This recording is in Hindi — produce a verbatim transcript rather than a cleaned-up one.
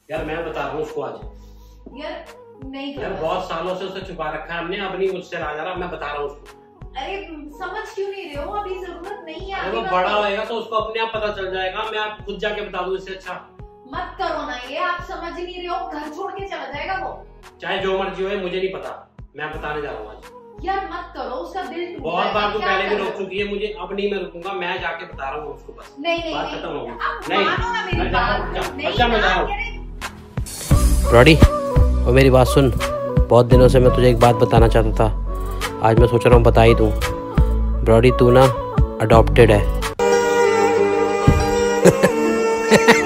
यार मैं बता रहा हूँ उसको आज। यार नहीं यार बहुत सालों से उसे छुपा रखा है हमने, अब नहीं मुझसे रहा जा रहा, मैं बता रहा हूँ उसको। अरे समझ क्यों नहीं रहे हो, अभी जरूरत नहीं है। अरे वो बड़ा होएगा तो उसको अपने आप पता चल जाएगा, मैं आप खुद जाके बता दूं इससे अच्छा। मत करो ना ये, आप समझ ही नहीं रहे हो, घर छोड़ के चला जाएगा वो। चाहे जो मर्जी हो मुझे नहीं पता, मैं बताने जा रहा हूँ आज। यार मत करो, उसका दिल बहुत बार तो पहले भी रोक चुकी है मुझे, अब नहीं मैं रुकूंगा, मैं जाके बता रहा हूँ उसको बस। नहीं नहीं बात खत्म हो गई। नहीं मैं जा रहा हूँ। ब्रॉडी वो मेरी बात सुन, बहुत दिनों से मैं तुझे एक बात बताना चाहता था, आज मैं सोच रहा हूँ बता ही दूँ। ब्रॉडी तू ना अडॉप्टेड है।